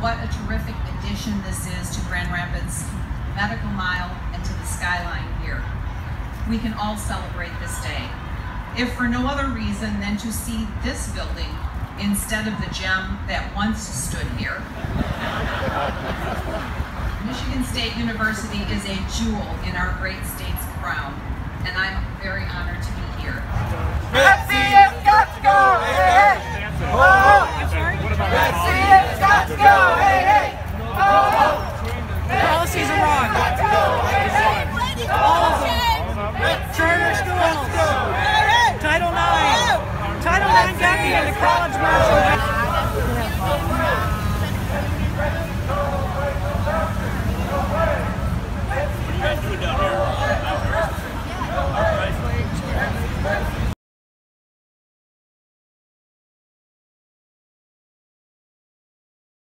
what a terrific addition this is to Grand Rapids Medical Mile and to the skyline here. We can all celebrate this day, if for no other reason than to see this building instead of the gem that once stood here. Michigan State University is a jewel in our great state's crown, and I'm very honored to be here. Betsy has got to go! Hey, hey. Oh,